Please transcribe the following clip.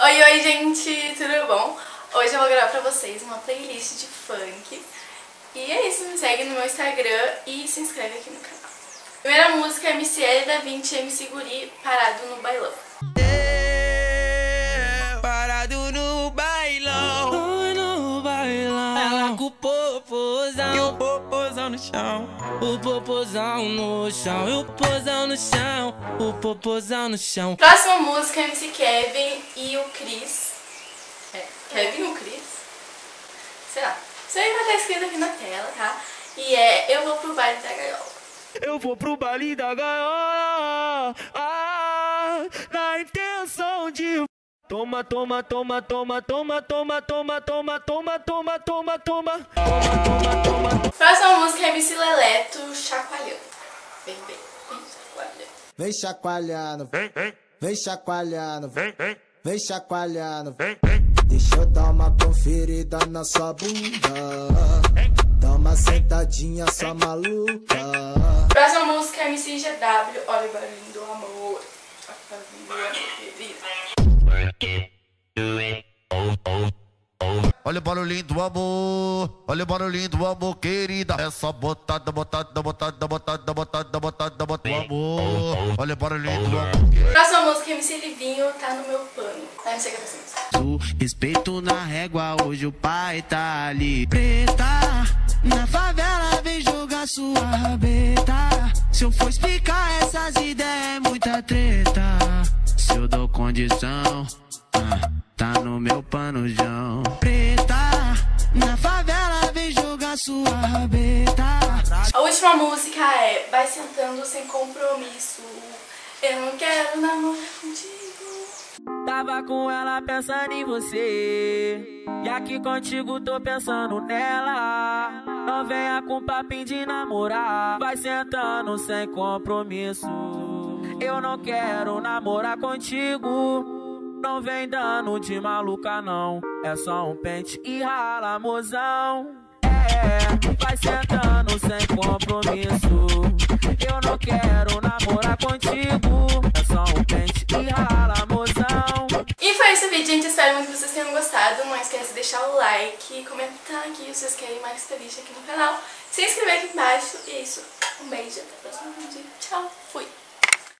Oi, gente, tudo bom? Hoje eu vou gravar pra vocês uma playlist de funk. E é isso, me segue no meu Instagram e se inscreve aqui no canal. Primeira música é MCL da Vinci e MC Guri, Parado no Bailão. Parado no bailão, no bailão. Ela com o popozão e o popozão no chão. O popozão no chão, e o popozão no chão. O popozão no chão. Próxima música é MC Kevin e o Chris. Kevin e o Chris? Será? Isso aí vai estar escrito aqui na tela, tá? E Eu Vou Pro Baile da Gaiola. Eu vou pro baile da gaiola, na intenção de toma, toma, toma, toma, toma, toma, toma, toma, toma, toma, toma, toma. Próxima música é MC Leleto, Chacoalhando. Vem chacoalhando. Vem chacoalhando, vem chacoalhando, vem chacoalhando. Deixa eu dar uma conferida na sua bunda. Dá uma sentadinha, sua maluca. Próxima música é MC GW, Olha o Barulhinho do Amor. Olha o barulhinho do amor, olha o barulhinho do amor, querida. É só botada, botada, botada, botada, botada, botada, botada, amor. Olha o barulhinho do amor. Próxima música é MC Livinho, Tá no Meu Pano. Tá, não sei o que é assim. Respeito na régua, hoje o pai tá ali. Preta, na favela vem jogar sua rabeta. Se eu for explicar essas ideias é muita treta. Se eu dou condição, tá no meu panojão. Preta, na favela vem jogar sua rabeta. A última música é Vai Sentando Sem Compromisso. Eu não quero namorar contigo. Tava com ela pensando em você, e aqui contigo tô pensando nela. Não venha com papinho de namorar, vai sentando sem compromisso. Eu não quero namorar contigo, não vem dando de maluca não. É só um pente e rala, mozão. Vai sentando sem compromisso. Eu não quero namorar contigo, é só um pente e rala, mozão. E foi esse vídeo, gente. Espero muito que vocês tenham gostado. Não esquece de deixar o like, comentar aqui se vocês querem mais playlist aqui no canal, se inscrever aqui embaixo. E é isso. Um beijo, até o próximo vídeo. Tchau, fui!